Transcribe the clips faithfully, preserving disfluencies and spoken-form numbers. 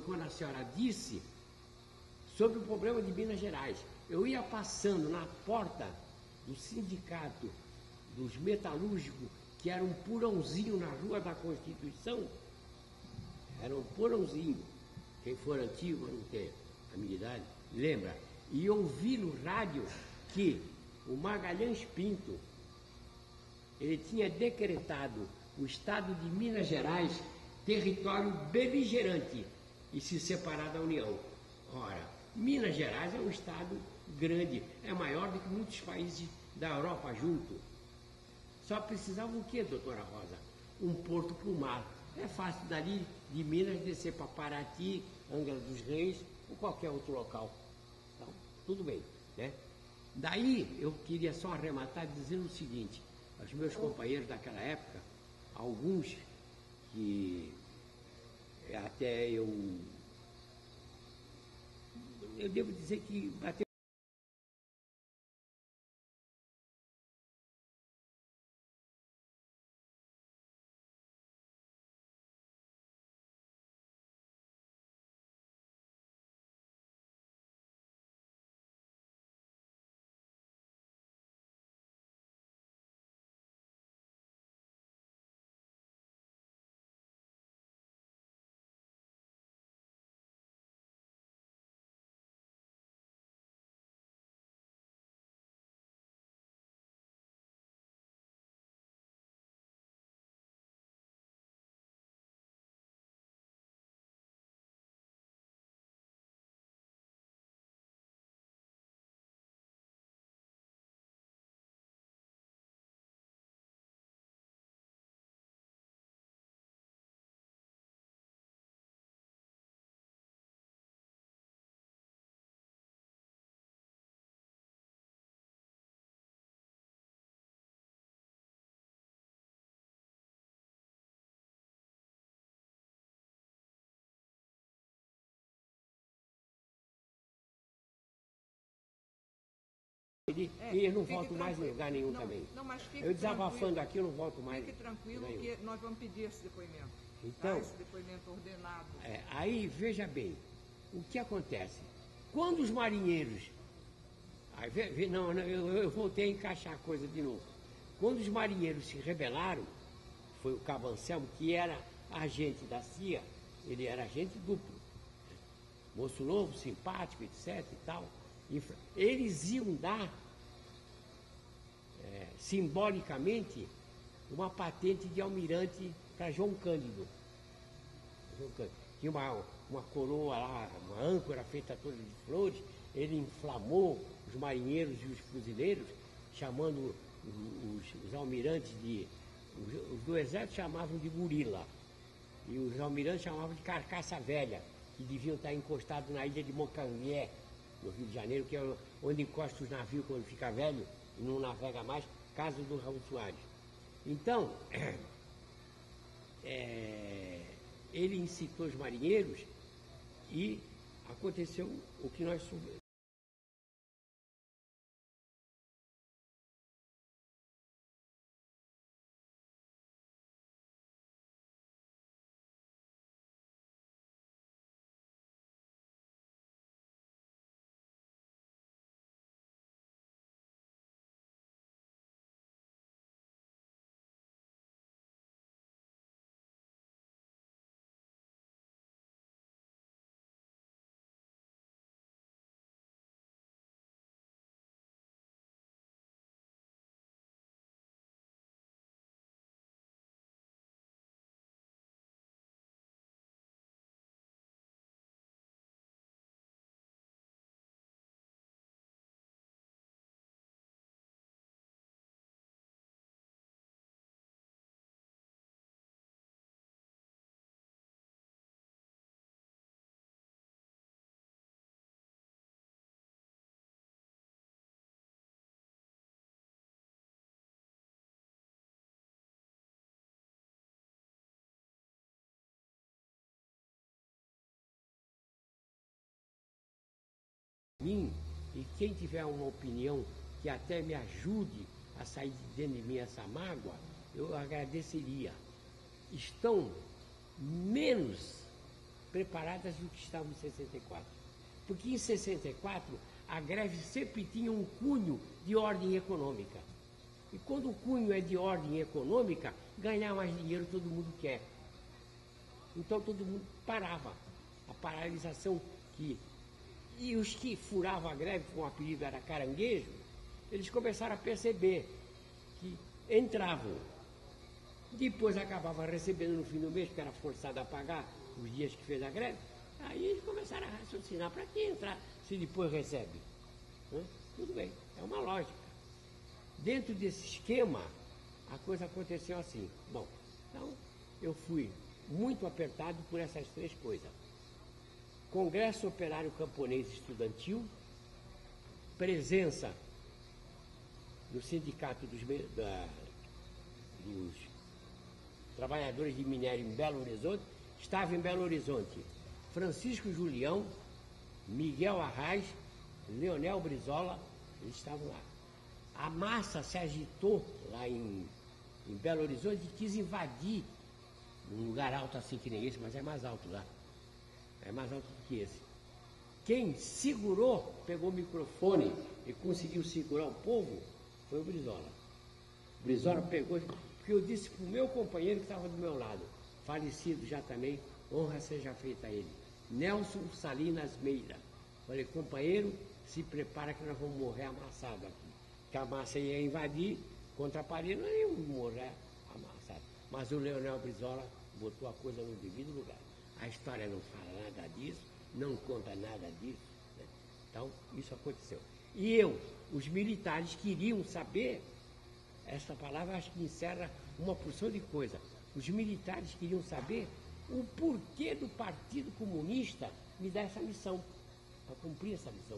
quando a senhora disse sobre o problema de Minas Gerais. Eu ia passando na porta do sindicato dos metalúrgicos, que era um porãozinho na Rua da Constituição, era um porãozinho, quem for antigo, não tem a minha idade, lembra? E ouvi no rádio que o Magalhães Pinto, ele tinha decretado o estado de Minas Gerais território beligerante e se separar da União. Ora, Minas Gerais é um estado grande, é maior do que muitos países da Europa junto. Só precisava o quê, doutora Rosa? Um porto para o mar. É fácil dali de Minas descer para Paraty, Angra dos Reis ou qualquer outro local. Então, tudo bem, né? Daí eu queria só arrematar dizendo o seguinte, aos meus companheiros daquela época, alguns que até eu, eu devo dizer que bateu E É, eu não volto mais em lugar nenhum não, também. Não, mas fique eu desabafando tranquilo. aqui, eu não volto mais. Fique tranquilo que nós vamos pedir esse depoimento. Então, tá? Esse depoimento ordenado. É, aí, veja bem, o que acontece? Quando os marinheiros... Aí, vê, vê, não, não eu, eu voltei a encaixar a coisa de novo. Quando os marinheiros se rebelaram, foi o Cabo Anselmo, que era agente da C I A, ele era agente duplo. Moço novo, simpático, etc e tal. Eles iam dar, é, simbolicamente, uma patente de almirante para João Cândido. João Cândido. Tinha uma, uma coroa lá, uma âncora feita toda de flores, ele inflamou os marinheiros e os fuzileiros, chamando os, os almirantes de... Os, os do exército chamavam de gorila, e os almirantes chamavam de carcaça velha, que deviam estar encostados na ilha de Mocangué, no Rio de Janeiro, que é onde encosta os navios quando fica velho e não navega mais, caso do Raul Soares. Então, é, ele incitou os marinheiros e aconteceu o que nós soubemos. Mim, e quem tiver uma opinião que até me ajude a sair de dentro de mim essa mágoa, eu agradeceria. Estão menos preparadas do que estavam em sessenta e quatro. Porque em sessenta e quatro a greve sempre tinha um cunho de ordem econômica. E quando o cunho é de ordem econômica, ganhar mais dinheiro todo mundo quer. Então todo mundo parava. A paralisação que... E os que furavam a greve, com o apelido era caranguejo, eles começaram a perceber que entravam. Depois acabava recebendo no fim do mês, porque era forçado a pagar os dias que fez a greve. Aí eles começaram a raciocinar, para que entrar se depois recebe? Hã? Tudo bem, é uma lógica. Dentro desse esquema, a coisa aconteceu assim. Bom, então eu fui muito apertado por essas três coisas. Congresso Operário Camponês Estudantil, presença no Sindicato dos, da, dos Trabalhadores de Minério em Belo Horizonte. Estava em Belo Horizonte Francisco Julião, Miguel Arraes, Leonel Brizola, eles estavam lá. A massa se agitou lá em, em Belo Horizonte e quis invadir um lugar alto assim que nem esse, mas é mais alto lá. É mais alto do que esse. Quem segurou, pegou o microfone e conseguiu segurar o povo, foi o Brizola. O Brizola pegou, porque eu disse para o meu companheiro que estava do meu lado, falecido já também, honra seja feita a ele, Nelson Salinas Meira. Falei, companheiro, se prepara que nós vamos morrer amassado aqui. Que a massa ia invadir contra a parede, nós íamos morrer amassado. Mas o Leonel Brizola botou a coisa no devido lugar. A história não fala nada disso, não conta nada disso. Né? Então, isso aconteceu. E eu, os militares queriam saber, essa palavra acho que encerra uma porção de coisa. Os militares queriam saber o porquê do Partido Comunista me dar essa missão, para cumprir essa missão.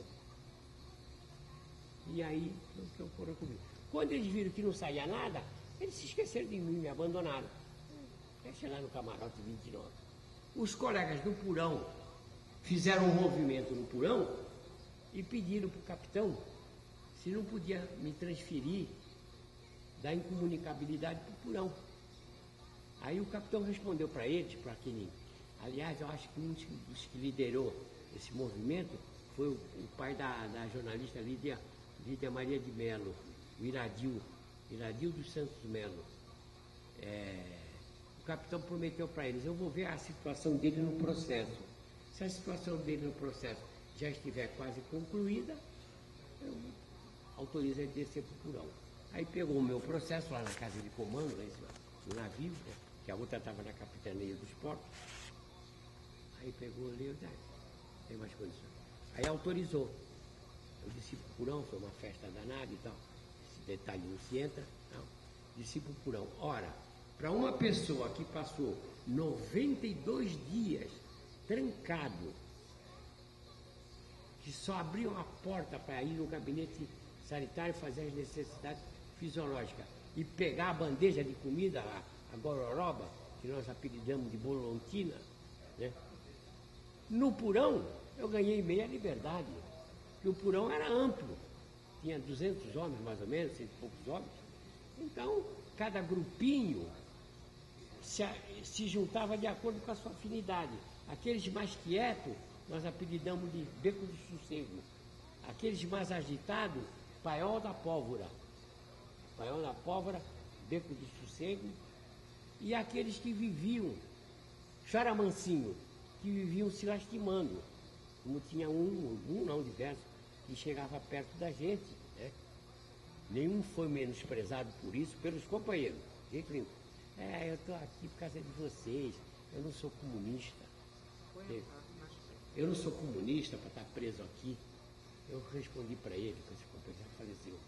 E aí, o que ocorreu comigo? Quando eles viram que não saía nada, eles se esqueceram de mim, me abandonaram. Deixei lá no camarote vinte e nove. Os colegas do Purão fizeram um movimento no Purão e pediram para o capitão se não podia me transferir da incomunicabilidade para o Purão. Aí o capitão respondeu para eles, para aquele... Aliás, eu acho que um dos que liderou esse movimento foi o, o pai da, da jornalista Lídia, Lídia Maria de Mello, o Iradil, Iradil dos Santos Melo. É, o capitão prometeu para eles, eu vou ver a situação dele no processo. Se a situação dele no processo já estiver quase concluída, eu autorizo ele descer para o Purão. Aí pegou o meu processo lá na casa de comando, no navio, né, que a outra estava na capitania dos portos. Aí pegou ali, eu disse, ah, tem mais condições. Aí autorizou. Eu disse para o Purão, foi uma festa danada e tal. Esse detalhe não se entra. Não. Disse para o Purão, ora, para uma pessoa que passou noventa e dois dias trancado, que só abriam a porta para ir no gabinete sanitário fazer as necessidades fisiológicas e pegar a bandeja de comida, a, a gororoba, que nós apelidamos de bolontina, né? No Purão, eu ganhei meia liberdade, porque o Purão era amplo, tinha duzentos homens mais ou menos, cento e poucos homens. Então, cada grupinho se, se juntava de acordo com a sua afinidade. Aqueles mais quietos, nós apelidamos de beco do sossego. Aqueles mais agitados, paiol da pólvora. Paiol da pólvora, beco do sossego. E aqueles que viviam, choramancinho, que viviam se lastimando. Como tinha um, um não diverso, que chegava perto da gente, né? Nenhum foi menosprezado por isso, pelos companheiros. Gente, é, eu estou aqui por causa de vocês, eu não sou comunista. Eu não sou comunista para estar preso aqui. Eu respondi para ele, que esse companheiro já faleceu.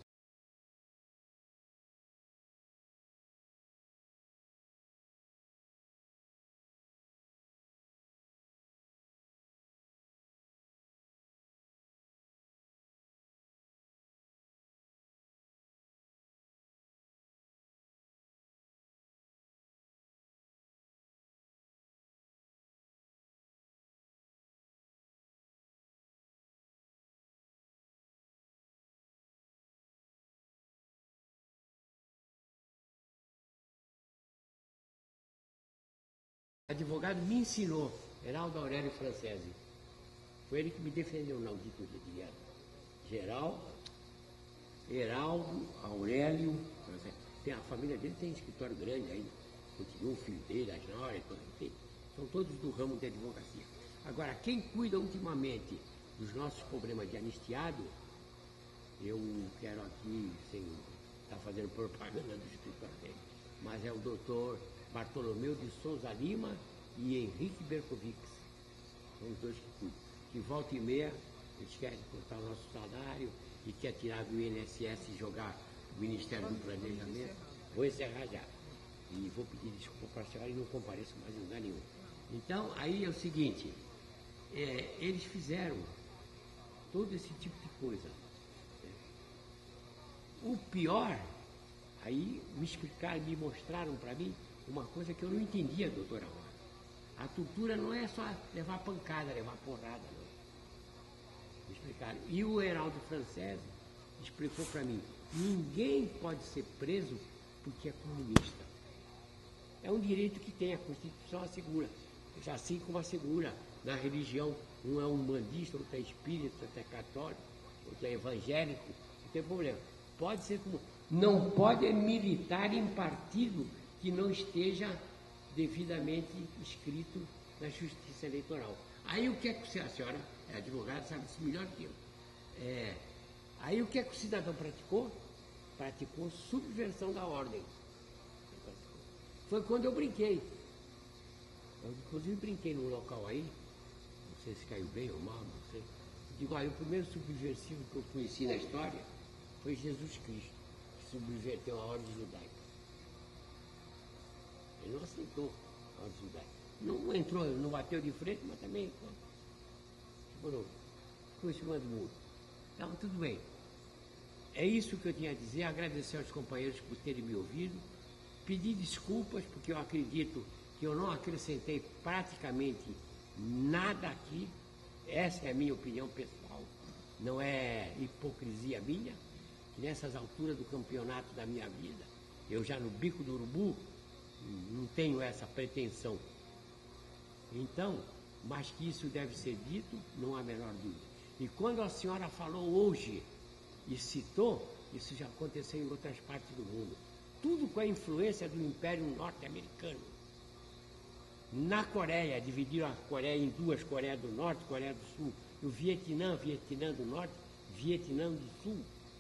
O advogado me ensinou Heraldo Aurélio Francese. Foi ele que me defendeu na auditoria de guerra. Geral, Heraldo Aurélio Francese. Tem, a família dele tem um escritório grande ainda. Continua o filho dele, a Nora, enfim. São todos do ramo da advocacia. Agora, quem cuida ultimamente dos nossos problemas de anistiado, eu quero aqui, sem estar fazendo propaganda do escritório dele, mas é o doutor Bartolomeu de Souza Lima e Henrique Berkovics. São os dois que cuidam. Que volta e meia, eles querem cortar o nosso salário e quer tirar do I N S S e jogar o Ministério do Planejamento. Vou encerrar já. E vou pedir desculpa para a senhora e não compareço mais em lugar nenhum. Então, aí é o seguinte, é, eles fizeram todo esse tipo de coisa. O pior, aí me explicaram, me mostraram para mim uma coisa que eu não entendia, doutora Rosa. A tortura não é só levar pancada, levar porrada, não. Me explicaram. E o Heraldo Francese explicou para mim, ninguém pode ser preso porque é comunista. É um direito que tem, a Constituição assegura. Assim como assegura na religião, um é umbandista, outro é espírita, outro é católico, outro é evangélico, não tem problema. Pode ser como... Não pode militar em partido que não esteja devidamente inscrito na Justiça Eleitoral. Aí o que é que a senhora é advogada, sabe isso melhor que eu. É, aí o que é que o cidadão praticou? Praticou subversão da ordem. Foi quando eu brinquei. Eu, inclusive, brinquei num local aí, não sei se caiu bem ou mal, não sei. Digo, olha, o primeiro subversivo que eu conheci na história foi Jesus Cristo, que subverteu a ordem judaica. Ele não aceitou a ordem judaica. Não entrou, não bateu de frente, mas também ficou, ficou em cima do muro. Então, tudo bem. É isso que eu tinha a dizer, agradecer aos companheiros por terem me ouvido, pedir desculpas, porque eu acredito que eu não acrescentei praticamente nada aqui. Essa é a minha opinião pessoal, não é hipocrisia minha, que nessas alturas do campeonato da minha vida, eu já no bico do urubu, não tenho essa pretensão. Então, mas que isso deve ser dito, não há a menor dúvida. E quando a senhora falou hoje e citou, isso já aconteceu em outras partes do mundo. Tudo com a influência do Império Norte-Americano. Na Coreia, dividiram a Coreia em duas, Coreia do Norte, Coreia do Sul. E o Vietnã, Vietnã do Norte, Vietnã do Sul.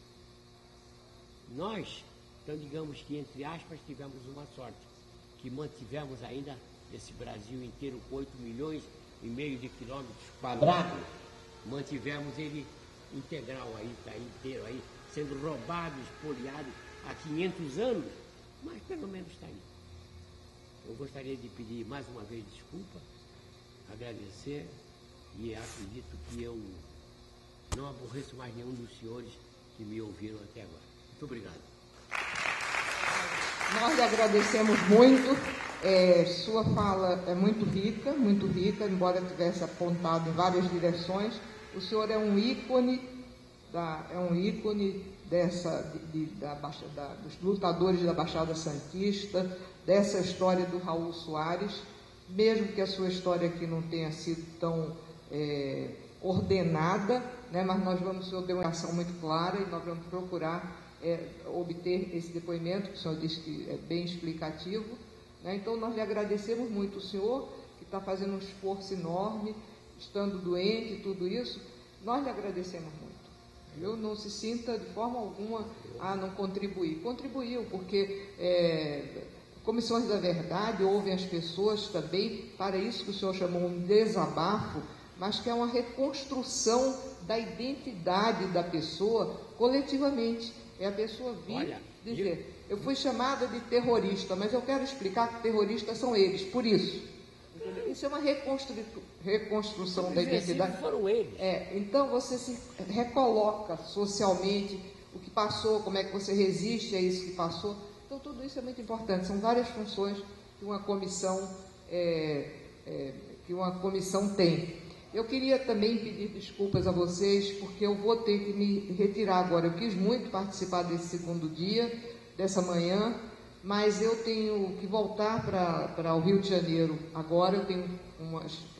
Nós, então digamos que, entre aspas, tivemos uma sorte, que mantivemos ainda esse Brasil inteiro com oito milhões e meio de quilômetros quadrados, mantivemos ele integral aí, está inteiro aí, sendo roubado, espoliado há quinhentos anos, mas pelo menos está aí. Eu gostaria de pedir mais uma vez desculpa, agradecer, e acredito que eu não aborreço mais nenhum dos senhores que me ouviram até agora. Muito obrigado. Nós lhe agradecemos muito. É, sua fala é muito rica, muito rica, embora tivesse apontado em várias direções. O senhor é um ícone, da, é um ícone dessa, de, de, da, da, dos lutadores da Baixada Santista, dessa história do Raul Soares, mesmo que a sua história aqui não tenha sido tão é, ordenada, né, mas nós vamos, o senhor deu uma ação muito clara e nós vamos procurar é, obter esse depoimento, que o senhor disse que é bem explicativo, né? Então nós lhe agradecemos muito, o senhor que está fazendo um esforço enorme, estando doente e tudo isso, nós lhe agradecemos muito. Eu não se sinta de forma alguma a não contribuir. Contribuiu, porque é, comissões da verdade ouvem as pessoas também, para isso que o senhor chamou um desabafo, mas que é uma reconstrução da identidade da pessoa coletivamente. É a pessoa vir Olha, dizer, eu... eu fui chamada de terrorista, mas eu quero explicar que terroristas são eles, por isso. Isso é uma reconstru... reconstrução da identidade. Foram eles. É, então você se recoloca socialmente o que passou, como é que você resiste a isso que passou. Então tudo isso é muito importante. São várias funções que uma comissão, é, é, que uma comissão tem. Eu queria também pedir desculpas a vocês, porque eu vou ter que me retirar agora. Eu quis muito participar desse segundo dia, dessa manhã, mas eu tenho que voltar para o Rio de Janeiro agora. Eu tenho umas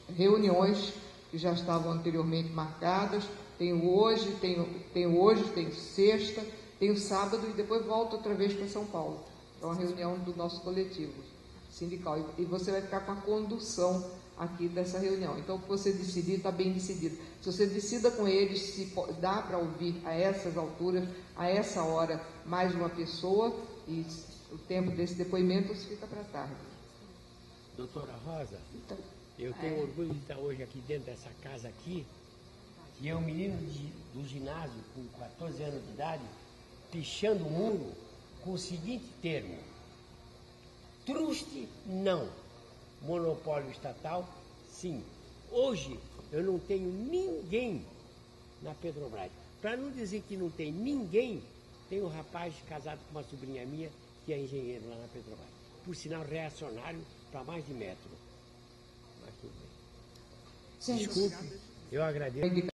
reuniões que já estavam anteriormente marcadas. Tenho hoje, tenho, tenho hoje, tenho sexta, tenho sábado e depois volto outra vez para São Paulo, para uma reunião do nosso coletivo sindical. E você vai ficar com a condução aqui dessa reunião. Então, o que você decidir está bem decidido. Se você decida com eles, se dá para ouvir a essas alturas, a essa hora, mais uma pessoa, e o tempo desse depoimento fica para tarde. Doutora Rosa, Então, eu tenho é. orgulho de estar hoje aqui dentro dessa casa aqui, e é um menino de, do ginásio com quatorze anos de idade, pichando o muro com o seguinte termo: truste, não. Monopólio estatal, sim. Hoje eu não tenho ninguém na Petrobras. Para não dizer que não tem ninguém, tem um rapaz casado com uma sobrinha minha que é engenheiro lá na Petrobras. Por sinal, reacionário para mais de metro. Mas tudo bem. Desculpe, eu agradeço.